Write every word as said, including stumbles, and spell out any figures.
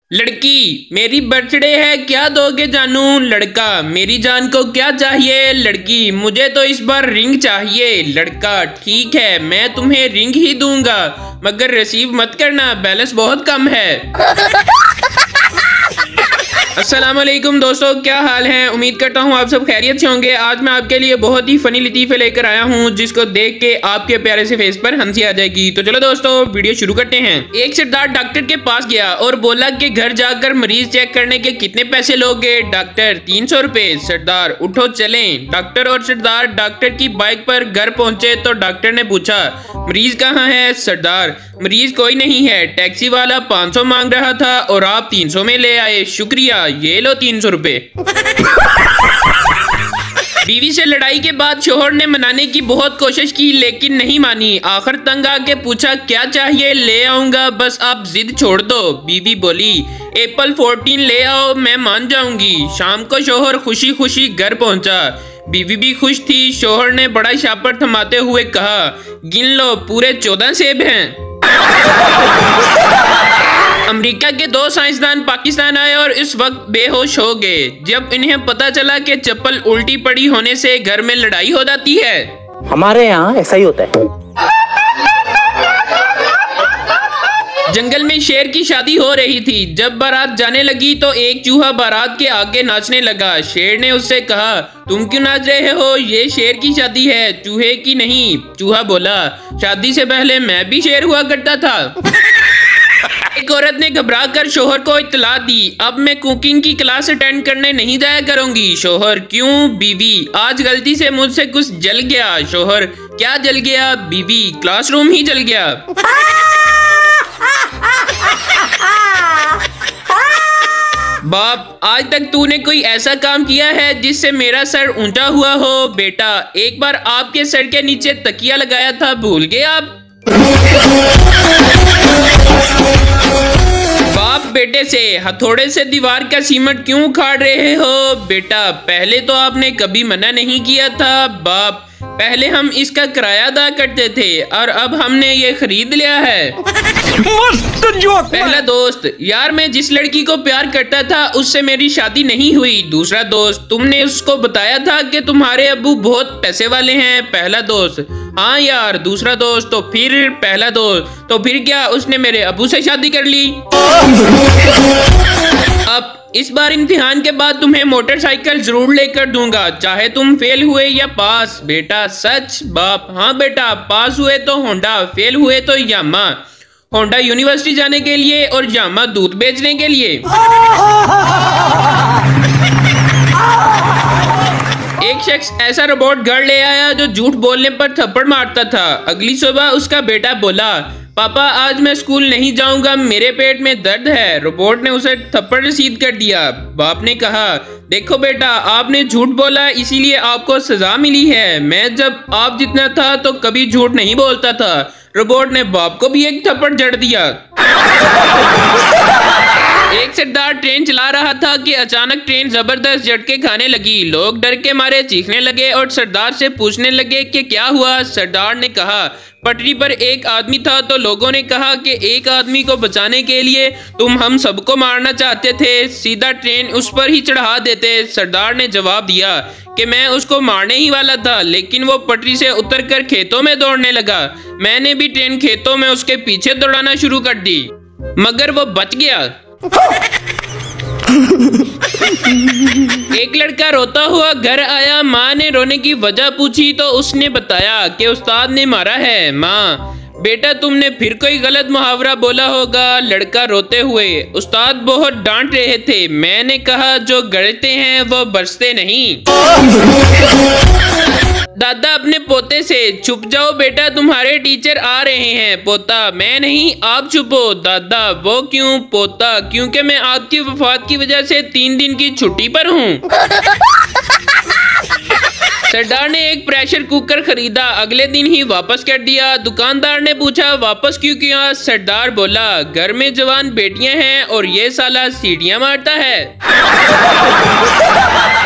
लड़की, मेरी बर्थडे है, क्या दोगे जानू? लड़का, मेरी जान को क्या चाहिए? लड़की, मुझे तो इस बार रिंग चाहिए। लड़का, ठीक है, मैं तुम्हें रिंग ही दूंगा, मगर रिसीव मत करना, बैलेंस बहुत कम है। अस्सलाम वालेकुम दोस्तों, क्या हाल है? उम्मीद करता हूँ आप सब खैरियत से होंगे। आज मैं आपके लिए बहुत ही फनी लतीफे लेकर आया हूँ, जिसको देख के आपके प्यारे से फेस पर हंसी आ जाएगी। तो चलो दोस्तों, वीडियो शुरू करते हैं। एक सरदार डॉक्टर के पास गया और बोला कि घर जाकर मरीज चेक करने के कितने पैसे लोगे? डॉक्टर, तीन सौ रुपए। सरदार, उठो चलें। डॉक्टर और सरदार डॉक्टर की बाइक पर घर पहुंचे तो डॉक्टर ने पूछा, मरीज कहाँ है? सरदार, मरीज कोई नहीं है, टैक्सी वाला पाँच सौ मांग रहा था और आप तीन सौ में ले आए, शुक्रिया, ये लो तीन सौ रुपए। बीवी से लड़ाई के बाद शोहर ने मनाने की बहुत कोशिश की लेकिन नहीं मानी। आखिर तंग आके पूछा, क्या चाहिए? ले आऊंगा, बस आप जिद छोड़ दो। बीवी बोली, एप्पल फोर्टीन ले आओ, मैं मान जाऊंगी। शाम को शोहर खुशी खुशी घर पहुंचा। बीवी भी खुश थी। शोहर ने बड़ा शापर थमाते हुए कहा, गिन लो, पूरे चौदह सेब हैं। अमेरिका के दो साइंसदान पाकिस्तान आए और इस वक्त बेहोश हो गए जब इन्हें पता चला कि चप्पल उल्टी पड़ी होने से घर में लड़ाई हो जाती है। हमारे यहाँ ऐसा ही होता है। जंगल में शेर की शादी हो रही थी। जब बारात जाने लगी तो एक चूहा बारात के आगे नाचने लगा। शेर ने उससे कहा, तुम क्यों नाच रहे हो? ये शेर की शादी है, चूहे की नहीं। चूहा बोला, शादी से पहले मैं भी शेर हुआ करता था। एक औरत ने घबरा कर शोहर को इत्तला दी, अब मैं कुकिंग की क्लास अटेंड करने नहीं जाया करूंगी। शोहर, क्यों? बीवी, आज गलती से मुझसे कुछ जल गया। शोहर, क्या जल गया? बीवी, क्लासरूम ही जल गया। बाप, आज तक तूने कोई ऐसा काम किया है जिससे मेरा सर ऊंचा हुआ हो? बेटा, एक बार आपके सर के नीचे तकिया लगाया था, भूल गए आप? बाप बेटे से, हथौड़े से दीवार का सीमेंट क्यों उखाड़ रहे हो? बेटा, पहले तो आपने कभी मना नहीं किया था। बाप, पहले हम इसका किराया अदा करते थे और अब हमने ये खरीद लिया है। पहला दोस्त, यार मैं जिस लड़की को प्यार करता था उससे मेरी शादी नहीं हुई। दूसरा दोस्त, तुमने उसको बताया था कि तुम्हारे अब्बू बहुत पैसे वाले हैं। पहला दोस्त, हाँ यार। दूसरा दोस्त, तो फिर? पहला दोस्त, तो फिर क्या उसने मेरे अब्बू से शादी कर ली? अब इस बार इम्तिहान के बाद तुम्हें मोटरसाइकिल जरूर लेकर दूंगा, चाहे तुम फेल हुए या पास। बेटा, सच? बाप, हाँ बेटा, पास हुए तो होंडा, फेल हुए तो यामा। होंडा यूनिवर्सिटी जाने के लिए और यामा दूध बेचने के लिए। एक शख्स ऐसा रोबोट घर ले आया जो झूठ बोलने पर थप्पड़ मारता था। अगली सुबह उसका बेटा बोला, पापा आज मैं स्कूल नहीं जाऊंगा, मेरे पेट में दर्द है। रोबोट ने उसे थप्पड़ रसीद कर दिया। बाप ने कहा, देखो बेटा, आपने झूठ बोला इसीलिए आपको सजा मिली है। मैं जब आप जितना था तो कभी झूठ नहीं बोलता था। रोबोट ने बाप को भी एक थप्पड़ जड़ दिया। एक सरदार ट्रेन चला रहा था कि अचानक ट्रेन जबरदस्त झटके खाने लगी। लोग डर के मारे चीखने लगे और सरदार से पूछने लगे कि क्या हुआ। सरदार ने कहा, पटरी पर एक आदमी था तो लोगों ने कहा कि एक आदमी को बचाने के लिए तुम हम सबको मारना चाहते थे, सीधा ट्रेन उस पर ही चढ़ा देते। सरदार ने जवाब दिया कि मैं उसको मारने ही वाला था, लेकिन वो पटरी से उतरकर खेतों में दौड़ने लगा। मैंने भी ट्रेन खेतों में उसके पीछे दौड़ाना शुरू कर दी, मगर वो बच गया। एक लड़का रोता हुआ घर आया। माँ ने रोने की वजह पूछी तो उसने बताया कि उस्ताद ने मारा है। माँ, बेटा तुमने फिर कोई गलत मुहावरा बोला होगा। लड़का रोते हुए, उस्ताद बहुत डांट रहे थे, मैंने कहा जो गढ़ते हैं वो बरसते नहीं। दादा अपने पोते से, छुप जाओ बेटा तुम्हारे टीचर आ रहे हैं। पोता, मैं नहीं, आप छुपो। दादा, वो क्यों? पोता, क्योंकि मैं आपकी वफात की वजह से तीन दिन की छुट्टी पर हूँ। सरदार ने एक प्रेशर कुकर खरीदा, अगले दिन ही वापस कर दिया। दुकानदार ने पूछा, वापस क्यों किया? सरदार बोला, घर में जवान बेटियां हैं और ये साला सीढ़ियां मारता है।